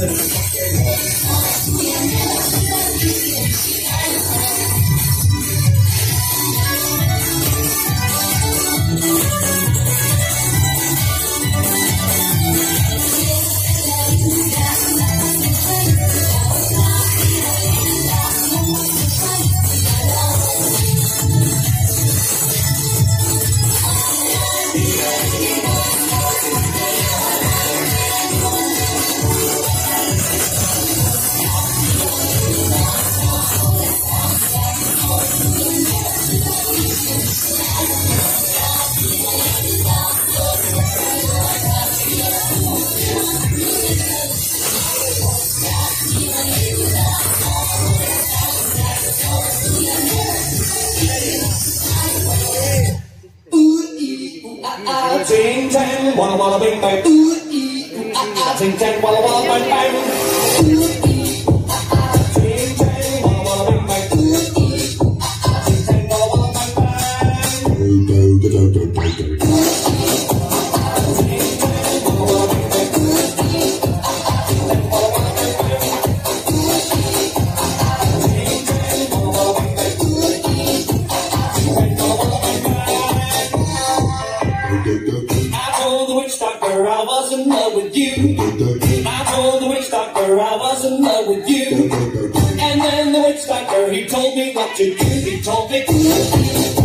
Ting tang, walla walla bang bang. Ooh ee ooh ah ah. Ting tang, walla walla bang bang. Ooh ee ooh ah ah. Ting tang, walla walla bang bang. Ooh ee ooh ah ah. Ting tang, walla walla bang bang. Ting tang, walla walla bang bang. Ooh ee ooh ah ah. Ting tang, walla walla bang bang. Ooh ee ooh ah ah. Ting tang, walla walla bang bang. Ooh ee ooh ah ah. Ting tang, walla walla bang bang. Ooh ee ooh ah ah. Ting tang, walla walla bang bang. I told the witch doctor I was in love with you. I told the witch doctor I was in love with you. And then the witch doctor, he told me what to do. He told me